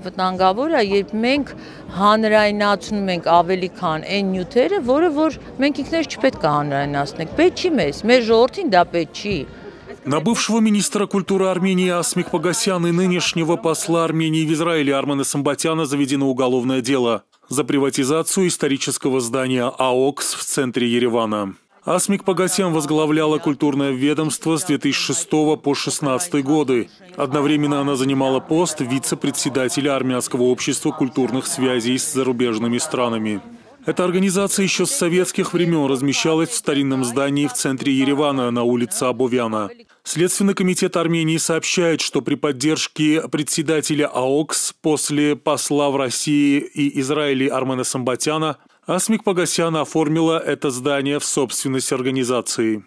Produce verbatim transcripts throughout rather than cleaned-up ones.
Վտանգավոր է, երբ մենք հանրայնացնում ենք ավելի քան այն նյութերը, որը որ մենք ինքներս չպետք է հանրայնացնենք։ Պետք չի մեզ, մեր ժողովրդին դա պետք չի։ На бывшего министра культуры Армении Асмик Погосян и нынешнего посла Армении в Израиле Армена Самбатяна заведено уголовное дело за приватизацию исторического здания АОКС в центре Еревана. Асмик Погосян возглавляла культурное ведомство с две тысячи шестого по две тысячи шестнадцатый годы. Одновременно она занимала пост вице-председателя Армянского общества культурных связей с зарубежными странами. Эта организация еще с советских времен размещалась в старинном здании в центре Еревана на улице Абовяна. Следственный комитет Армении сообщает, что при поддержке председателя АОКС после посла в России и Израиле Армена Самбатяна Асмик Погосян оформила это здание в собственность организации.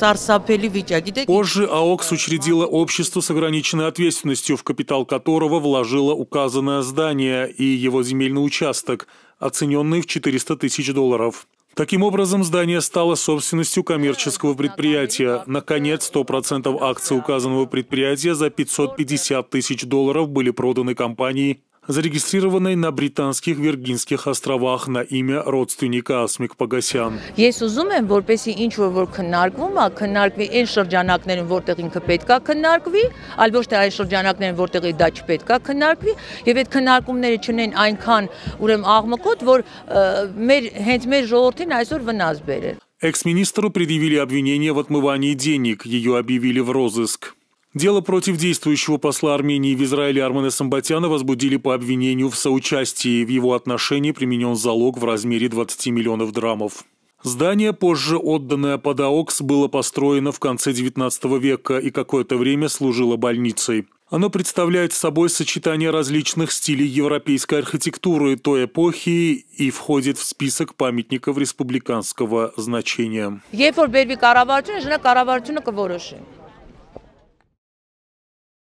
Позже АОКС учредила общество с ограниченной ответственностью, в капитал которого вложила указанное здание и его земельный участок, оцененный в четыреста тысяч долларов. Таким образом, здание стало собственностью коммерческого предприятия. Наконец, сто процентов акций указанного предприятия за пятьсот пятьдесят тысяч долларов были проданы компании, зарегистрированной на британских Виргинских островах на имя родственника Асмик Погосян. Ես ուզում եմ, որպեսզի ինչ որ քննարկվում է, քննարկվի այն շրջանակներում, որտեղ ինքը պետք է քննարկվի, այլ ոչ թե այն շրջանակներում, որտեղ դա չպետք է քննարկվի, եւ այդ քննարկումները չունեն այնքան ուրեմն աղմկոտ, որ մեր հենց մեր ժողովրդին այսօր վնաս բերել։ Экс-министру предъявили обвинение в отмывании денег, ее объявили в розыск. Дело против действующего посла Армении в Израиле Армена Самбатяна возбудили по обвинению в соучастии. В его отношении применен залог в размере двадцати миллионов драмов. Здание, позже отданное под АОКС, было построено в конце девятнадцатого века и какое-то время служило больницей. Оно представляет собой сочетание различных стилей европейской архитектуры той эпохи и входит в список памятников республиканского значения.